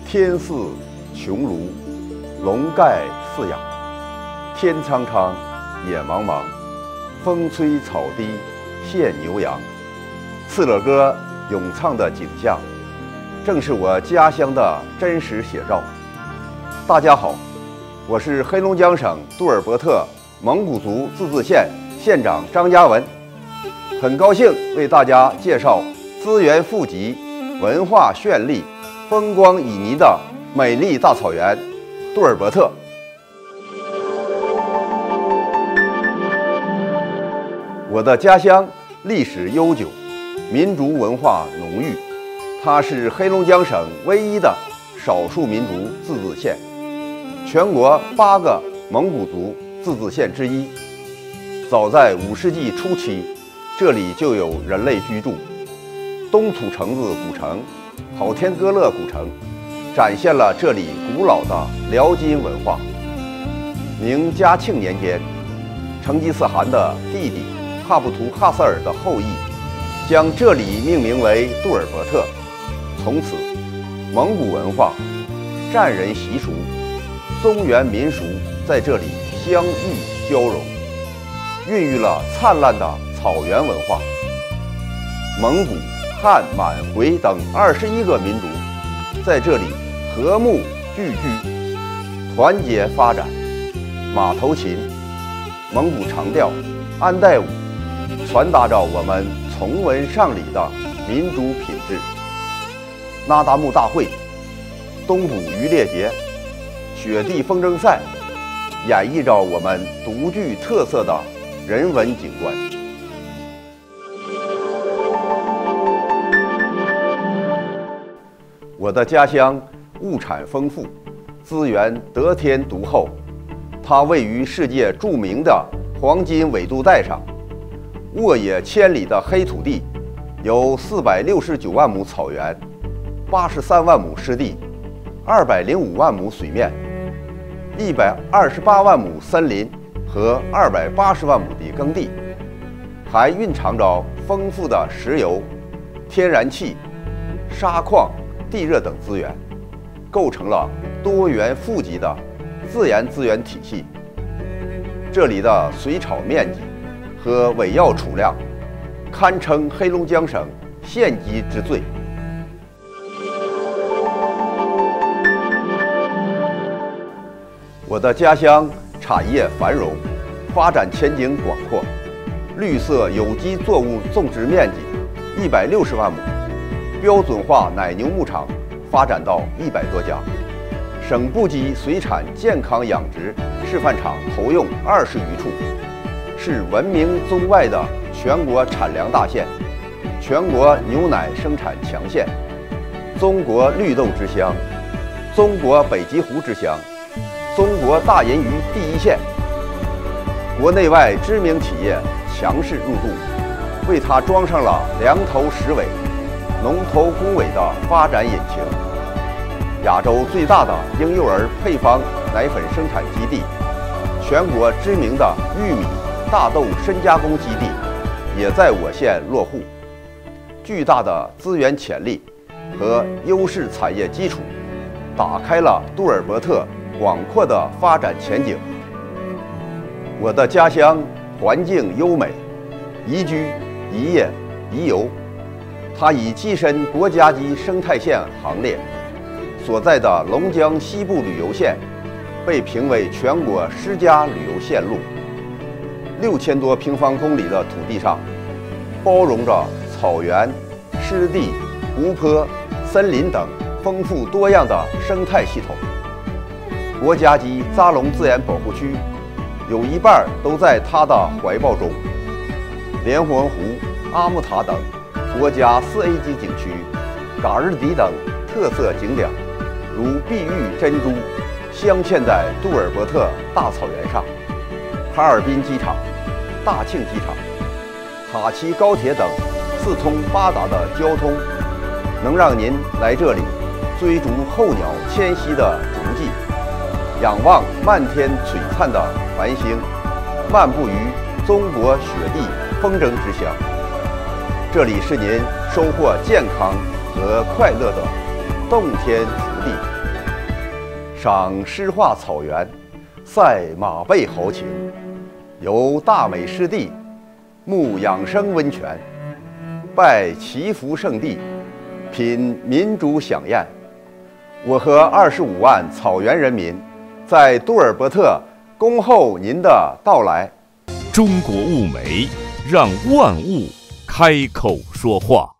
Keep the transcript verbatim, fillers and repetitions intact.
天似穹庐，笼盖四野。天苍苍，野茫茫，风吹草低见牛羊。敕勒歌咏唱的景象，正是我家乡的真实写照。大家好，我是黑龙江省杜尔伯特蒙古族自治县县长张嘉文，很高兴为大家介绍资源富集、文化绚丽、风光旖旎的美丽大草原杜尔伯特。我的家乡历史悠久，民族文化浓郁，它是黑龙江省唯一的少数民族自治县，全国八个蒙古族自治县之一。早在五世纪初期，这里就有人类居住。东土城子古城、好天哥勒古城展现了这里古老的辽金文化。明嘉庆年间，成吉思汗的弟弟帕布图哈萨尔的后裔将这里命名为杜尔伯特。从此，蒙古文化、战人习俗、中原民俗在这里相遇交融，孕育了灿烂的草原文化。蒙古、汉、满、回等二十一个民族在这里和睦聚居，团结发展。马头琴、蒙古长调、安代舞传达着我们从文尚理的民族品质。那达慕大会、东捕渔猎节、雪地风筝赛演绎着我们独具特色的人文景观。我的家乡物产丰富，资源得天独厚，它位于世界著名的黄金纬度带上。沃野千里的黑土地，有四百六十九万亩草原，八十三万亩湿地，二百零五万亩水面，一百二十八万亩森林和二百八十万亩的耕地，还蕴藏着丰富的石油、天然气、砂矿、地热等资源，构成了多元富集的自然资源体系。这里的水草面积和尾药储量堪称黑龙江省县级之最。我的家乡产业繁荣，发展前景广阔，绿色有机作物种植面积一百六十万亩，标准化奶牛牧场发展到一百多家，省部级水产健康养殖示范场投用二十余处，是闻名中外的全国产粮大县，全国牛奶生产强县，中国绿豆之乡，中国北极狐之乡，中国大银鱼第一县。国内外知名企业强势入驻，为它装上了良头实尾、龙头宏伟的发展引擎。亚洲最大的婴幼儿配方奶粉生产基地，全国知名的玉米、大豆深加工基地也在我县落户。巨大的资源潜力和优势产业基础，打开了杜尔伯特广阔的发展前景。我的家乡环境优美，宜居、宜业、宜游，它已跻身国家级生态县行列。所在的龙江西部旅游县被评为全国十佳旅游线路。六千多平方公里的土地上，包容着草原、湿地、湖泊、森林等丰富多样的生态系统。国家级扎龙自然保护区有一半都在它的怀抱中。连环湖、阿木塔等国家四 A 级景区，嘎日迪等特色景点，如碧玉珍珠，镶嵌在杜尔伯特大草原上。哈尔滨机场、大庆机场、塔旗高铁等四通八达的交通，能让您来这里追逐候鸟迁徙的足迹，仰望漫天璀璨的繁星，漫步于中国雪地风筝之乡。这里是您收获健康和快乐的洞天福地。 赏诗画草原，赛马背豪情，游大美湿地，沐养生温泉，拜祈福圣地，品民主飨宴。我和二十五万草原人民在杜尔伯特恭候您的到来。 中国物美，让万物开口说话。